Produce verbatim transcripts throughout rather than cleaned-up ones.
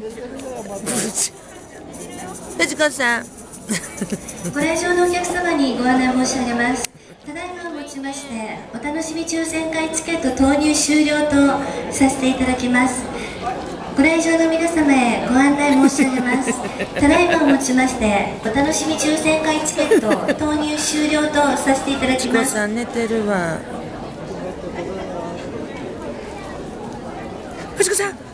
藤子さん。 ご来場のお客様にご案内申し上げます。ただいまをもちまして、お楽しみ抽選会チケット投入終了とさせていただきます。ご来場の皆様へご案内申し上げます。ただいまをもちまして、お楽しみ抽選会チケット投入終了とさせていただきます。 藤子さん寝てるわ。藤子さん。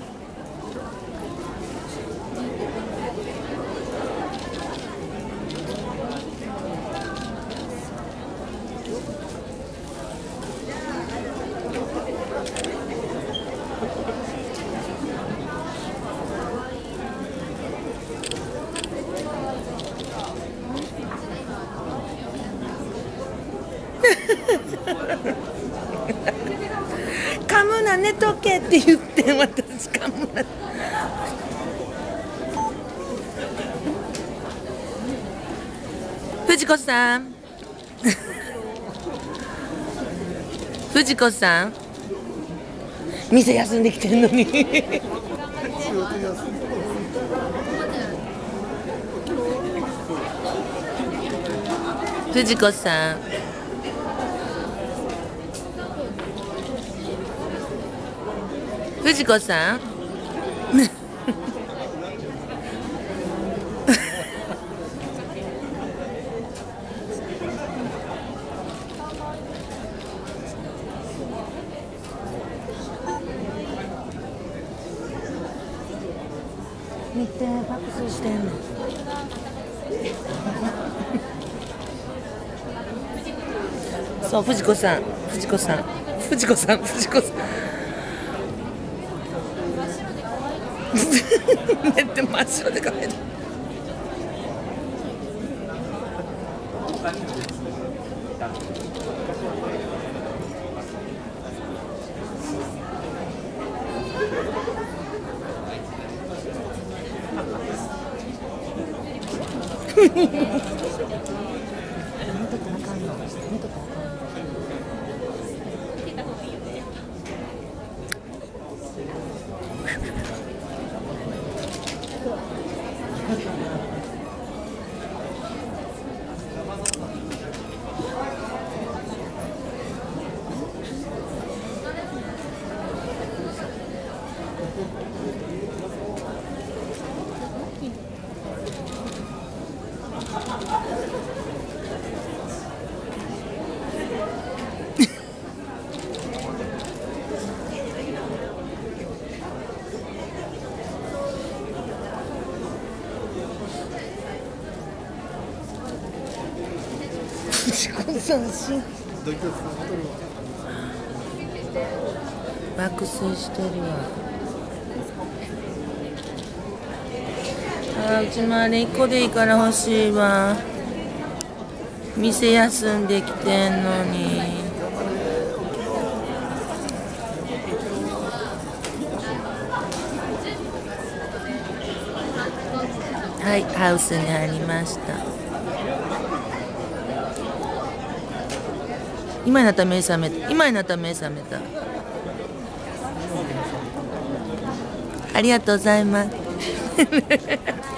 噛むな、寝とけって言ってん、私噛むな。藤子さん。藤子さん。店休んできてるのに。藤子さん。藤子さん。見て、爆睡してんの。そう、藤子さん、藤子さん、藤子さん、藤子さん。寝て真っ白でかめる。爆睡してるわ。あー、うちもあれいっこでいいから欲しいわ。店休んできてんのに。はい、ハウスに入りました。今になったら目覚めた。今になったら目覚めた。ありがとうございます。